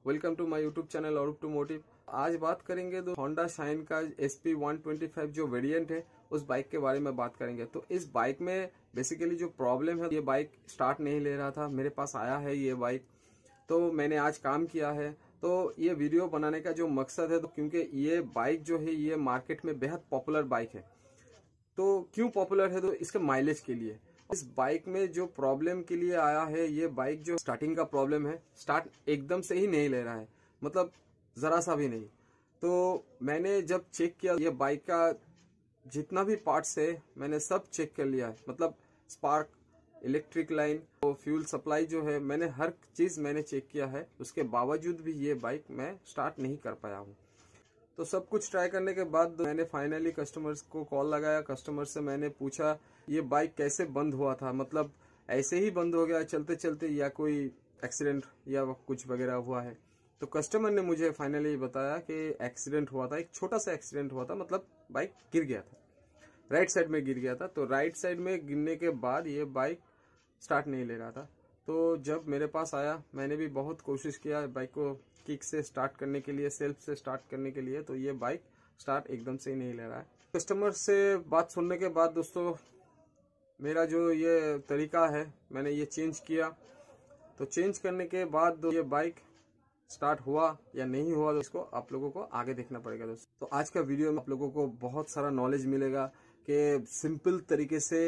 Welcome to my YouTube channel और to motive. आज बात करेंगे तो होंडा शाइन का SP 125 जो वेरिएंट है उस बाइक के बारे में बात करेंगे। तो इस बाइक में बेसिकली जो प्रॉब्लम है, ये बाइक स्टार्ट नहीं ले रहा था। मेरे पास आया है ये बाइक, तो मैंने आज काम किया है। तो ये वीडियो बनाने का जो मकसद है, तो क्योंकि ये बाइक जो है ये मार्केट में बेहद पॉपुलर बाइक है। तो क्यों पॉपुलर है? तो इसके माइलेज के लिए। इस बाइक में जो प्रॉब्लम के लिए आया है, ये बाइक जो स्टार्टिंग का प्रॉब्लम है, स्टार्ट एकदम से ही नहीं ले रहा है, मतलब जरा सा भी नहीं। तो मैंने जब चेक किया ये बाइक का जितना भी पार्ट्स है मैंने सब चेक कर लिया है, मतलब स्पार्क, इलेक्ट्रिक लाइन, तो फ्यूल सप्लाई जो है, मैंने हर चीज मैंने चेक किया है। उसके बावजूद भी ये बाइक मैं स्टार्ट नहीं कर पाया हूँ। तो सब कुछ ट्राई करने के बाद मैंने फाइनली कस्टमर्स को कॉल लगाया। कस्टमर से मैंने पूछा ये बाइक कैसे बंद हुआ था, मतलब ऐसे ही बंद हो गया चलते चलते या कोई एक्सीडेंट या कुछ वगैरह हुआ है? तो कस्टमर ने मुझे फाइनली बताया कि एक्सीडेंट हुआ था, एक छोटा सा एक्सीडेंट हुआ था, मतलब बाइक गिर गया था, राइट साइड में गिर गया था। तो राइट साइड में गिरने के बाद ये बाइक स्टार्ट नहीं ले रहा था। तो जब मेरे पास आया, मैंने भी बहुत कोशिश किया बाइक को किक से स्टार्ट करने के लिए, सेल्फ से स्टार्ट करने के लिए, तो ये बाइक स्टार्ट एकदम से ही नहीं ले रहा है। कस्टमर से बात सुनने के बाद दोस्तों मेरा जो ये तरीका है मैंने ये चेंज किया। तो चेंज करने के बाद ये बाइक स्टार्ट हुआ या नहीं हुआ, तो इसको आप लोगों को आगे देखना पड़ेगा दोस्तों। तो आज का वीडियो में आप लोगों को बहुत सारा नॉलेज मिलेगा कि सिंपल तरीके से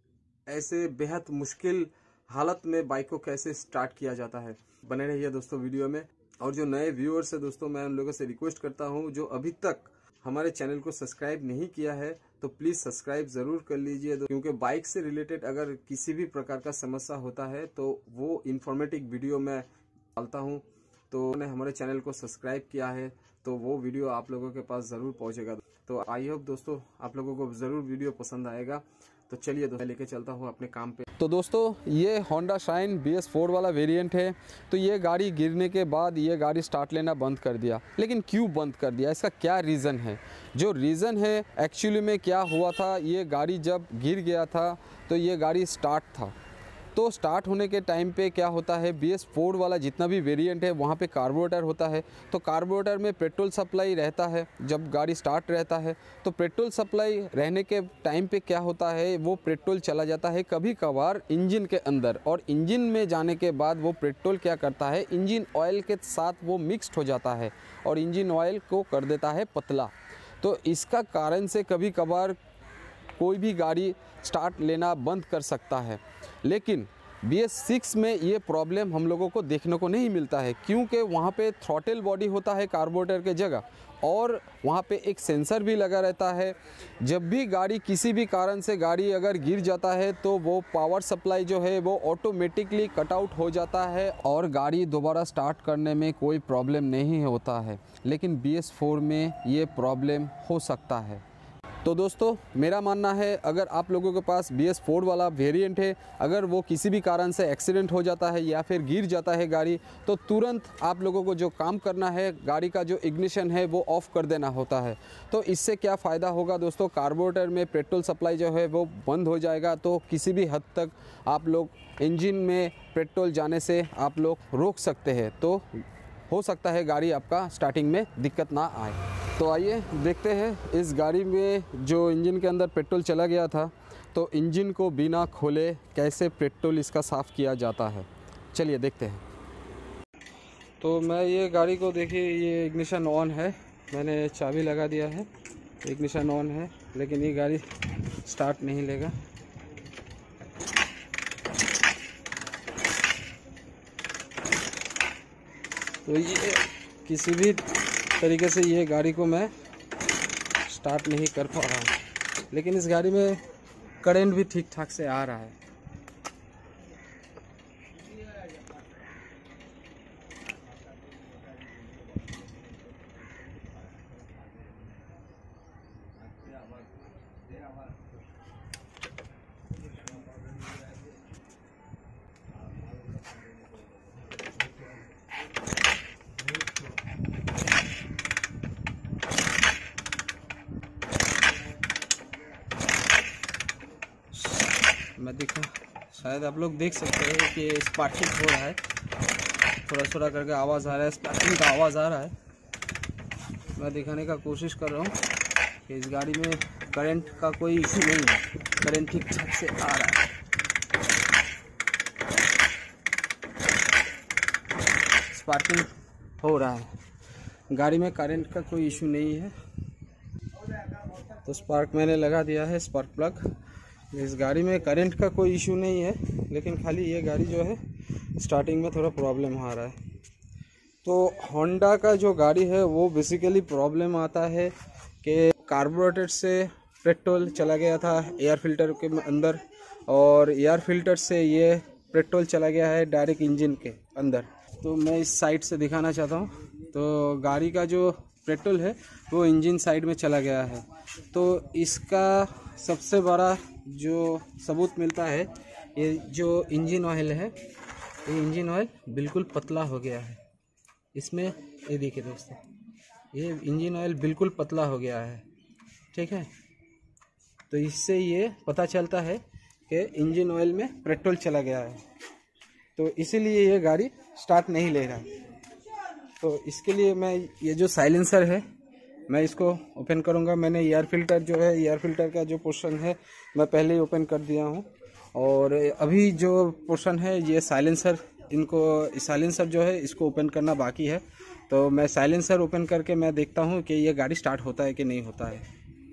ऐसे बेहद मुश्किल हालत में बाइक को कैसे स्टार्ट किया जाता है। बने रहिए दोस्तों वीडियो में। और जो नए व्यूअर्स है दोस्तों, मैं उन लोगों से रिक्वेस्ट करता हूं जो अभी तक हमारे चैनल को सब्सक्राइब नहीं किया है तो प्लीज सब्सक्राइब जरूर कर लीजिए, क्योंकि बाइक से रिलेटेड अगर किसी भी प्रकार का समस्या होता है तो वो इंफॉर्मेटिव वीडियो मैं डालता हूं। तो मैंने हमारे चैनल को सब्सक्राइब किया है तो वो वीडियो आप लोगों के पास जरूर पहुंचेगा। तो आई होप दोस्तों आप लोगों को जरूर वीडियो पसंद आएगा। तो चलिए दोस्तों लेके चलता हूँ अपने काम पे। तो दोस्तों ये होंडा शाइन BS4 वाला वेरिएंट है। तो ये गाड़ी गिरने के बाद ये गाड़ी स्टार्ट लेना बंद कर दिया। लेकिन क्यों बंद कर दिया, इसका क्या रीज़न है? जो रीज़न है एक्चुअली में क्या हुआ था, ये गाड़ी जब गिर गया था तो ये गाड़ी स्टार्ट था। तो स्टार्ट होने के टाइम पे क्या होता है, BS4 वाला जितना भी वेरिएंट है वहाँ पे कार्बोरेटर होता है। तो कार्बोरेटर में पेट्रोल सप्लाई रहता है जब गाड़ी स्टार्ट रहता है। तो पेट्रोल सप्लाई रहने के टाइम पे क्या होता है, वो पेट्रोल चला जाता है कभी कभार इंजन के अंदर, और इंजन में जाने के बाद वो पेट्रोल क्या करता है, इंजन ऑयल के साथ वो मिक्स्ड हो जाता है और इंजन ऑयल को कर देता है पतला। तो इसका कारण से कभी कभार कोई भी गाड़ी स्टार्ट लेना बंद कर सकता है। लेकिन BS6 में ये प्रॉब्लम हम लोगों को देखने को नहीं मिलता है, क्योंकि वहाँ पे थ्रॉटल बॉडी होता है कार्बोरेटर के जगह, और वहाँ पे एक सेंसर भी लगा रहता है। जब भी गाड़ी किसी भी कारण से गाड़ी अगर गिर जाता है तो वो पावर सप्लाई जो है वो ऑटोमेटिकली कट आउट हो जाता है और गाड़ी दोबारा स्टार्ट करने में कोई प्रॉब्लम नहीं होता है। लेकिन BS4 में ये प्रॉब्लम हो सकता है। तो दोस्तों मेरा मानना है, अगर आप लोगों के पास BS4 वाला वेरिएंट है, अगर वो किसी भी कारण से एक्सीडेंट हो जाता है या फिर गिर जाता है गाड़ी, तो तुरंत आप लोगों को जो काम करना है, गाड़ी का जो इग्निशन है वो ऑफ़ कर देना होता है। तो इससे क्या फ़ायदा होगा दोस्तों, कार्बोरेटर में पेट्रोल सप्लाई जो है वो बंद हो जाएगा। तो किसी भी हद तक आप लोग इंजन में पेट्रोल जाने से आप लोग रोक सकते हैं। तो हो सकता है गाड़ी आपका स्टार्टिंग में दिक्कत ना आए। तो आइए देखते हैं इस गाड़ी में जो इंजन के अंदर पेट्रोल चला गया था, तो इंजन को बिना खोले कैसे पेट्रोल इसका साफ़ किया जाता है। चलिए देखते हैं। तो मैं ये गाड़ी को देखिए, ये इग्निशन ऑन है, मैंने चाबी लगा दिया है, इग्निशन ऑन है, लेकिन ये गाड़ी स्टार्ट नहीं लेगा। तो ये किसी भी तरीके से ये गाड़ी को मैं स्टार्ट नहीं कर पा रहा हूँ, लेकिन इस गाड़ी में करंट भी ठीक ठाक से आ रहा है। मैं देखा, शायद आप लोग देख सकते हैं कि स्पार्किंग हो रहा है। थोड़ा थोड़ा करके आवाज़ आ रहा है, स्पार्किंग का आवाज़ आ रहा है। मैं दिखाने का कोशिश कर रहा हूँ कि इस गाड़ी में करंट का कोई इशू नहीं है, करंट ठीक ठाक से आ रहा है। स्पार्किंग हो रहा है, गाड़ी में करंट का कोई इशू नहीं है। तो स्पार्क मैंने लगा दिया है, स्पार्क प्लग। इस गाड़ी में करंट का कोई इशू नहीं है, लेकिन खाली ये गाड़ी जो है स्टार्टिंग में थोड़ा प्रॉब्लम आ रहा है। तो होंडा का जो गाड़ी है वो बेसिकली प्रॉब्लम आता है कि कार्बोरेटर से पेट्रोल चला गया था एयर फिल्टर के अंदर, और एयर फिल्टर से ये पेट्रोल चला गया है डायरेक्ट इंजन के अंदर। तो मैं इस साइड से दिखाना चाहता हूँ। तो गाड़ी का जो पेट्रोल है वो इंजन साइड में चला गया है। तो इसका सबसे बड़ा जो सबूत मिलता है, ये जो इंजन ऑयल है, ये इंजन ऑयल बिल्कुल पतला हो गया है। इसमें ये देखिए दोस्तों, ये इंजन ऑयल बिल्कुल पतला हो गया है, ठीक है। तो इससे ये पता चलता है कि इंजन ऑयल में पेट्रोल चला गया है, तो इसीलिए ये गाड़ी स्टार्ट नहीं ले रहा। तो इसके लिए मैं ये जो साइलेंसर है मैं इसको ओपन करूँगा। मैंने एयर फिल्टर जो है, एयर फिल्टर का जो पोर्शन है मैं पहले ही ओपन कर दिया हूँ, और अभी जो पोर्शन है ये साइलेंसर, इनको साइलेंसर जो है इसको ओपन करना बाकी है। तो मैं साइलेंसर ओपन करके मैं देखता हूँ कि ये गाड़ी स्टार्ट होता है कि नहीं होता है।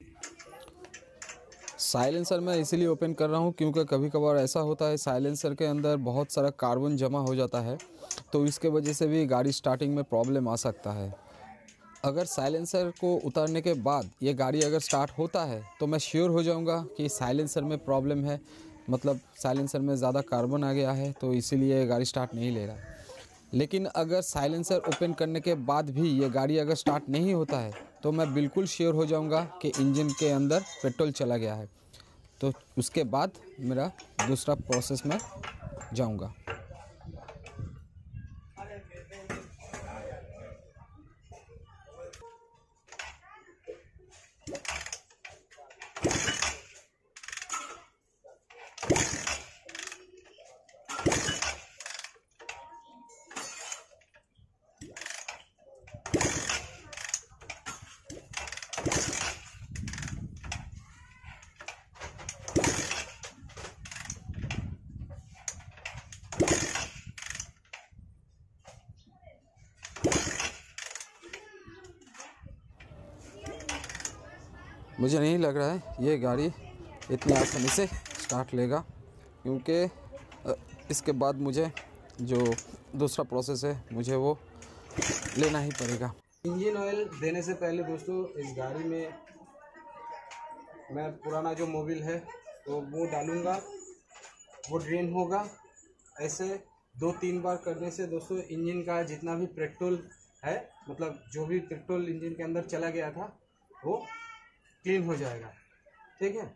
साइलेंसर मैं इसीलिए ओपन कर रहा हूँ क्योंकि कभी कभार ऐसा होता है साइलेंसर के अंदर बहुत सारा कार्बन जमा हो जाता है, तो इसके वजह से भी गाड़ी स्टार्टिंग में प्रॉब्लम आ सकता है। अगर साइलेंसर को उतारने के बाद ये गाड़ी अगर स्टार्ट होता है तो मैं श्योर हो जाऊंगा कि साइलेंसर में प्रॉब्लम है, मतलब साइलेंसर में ज़्यादा कार्बन आ गया है, तो इसीलिए गाड़ी स्टार्ट नहीं ले रहा। लेकिन अगर साइलेंसर ओपन करने के बाद भी ये गाड़ी अगर स्टार्ट नहीं होता है तो मैं बिल्कुल श्योर हो जाऊंगा कि इंजन के अंदर पेट्रोल चला गया है। तो उसके बाद मेरा दूसरा प्रोसेस में जाऊंगा। मुझे नहीं लग रहा है ये गाड़ी इतनी आसानी से स्टार्ट लेगा, क्योंकि इसके बाद मुझे जो दूसरा प्रोसेस है मुझे वो लेना ही पड़ेगा। इंजन ऑयल देने से पहले दोस्तों इस गाड़ी में मैं पुराना जो मोबिल है तो वो डालूँगा, वो ड्रेन होगा। ऐसे 2-3 बार करने से दोस्तों इंजन का जितना भी पेट्रोल है, मतलब जो भी पेट्रोल इंजन के अंदर चला गया था वो क्लीन हो जाएगा, ठीक है।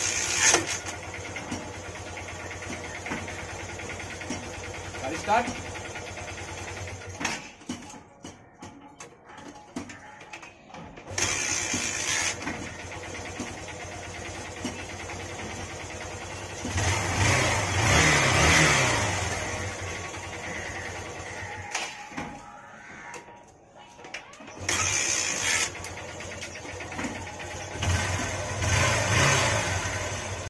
स्टार्ट।